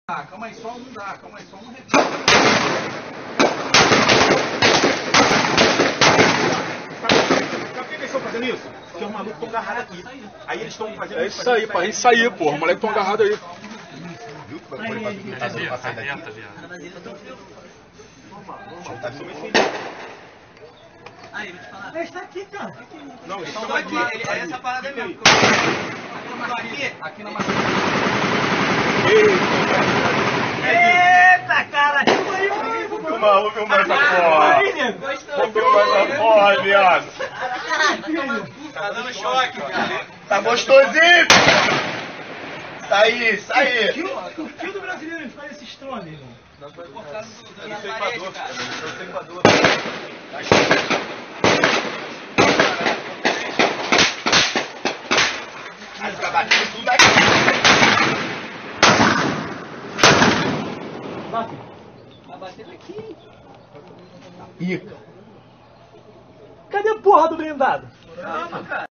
Ah, calma aí, só não dá, calma aí, só não revisa. Sabe por que eles estão fazendo isso? Porque os malucos estão agarrados aqui. Aí eles estão fazendo. É isso aí, pra gente sair, porra. Os moleques estão agarrados aí. Viu que vai fazer pintado pra sair daqui? Aí, vou te falar. Ele está aqui, cara. Não, eles Estão estão aqui, é essa parada aí mesmo. Aqui na Eita, cara. Vamos filmar essa porra. Vamos filmar essa porra, viado. Tá dando choque, cara. Tá gostosinho. Isso aí. O que do brasileiro faz esse estômago, irmão? Foi por causa da parede, cara. Aí fica batendo tudo aqui. Bate. Tá batendo aqui. Cadê a porra do blindado? Calma, cara.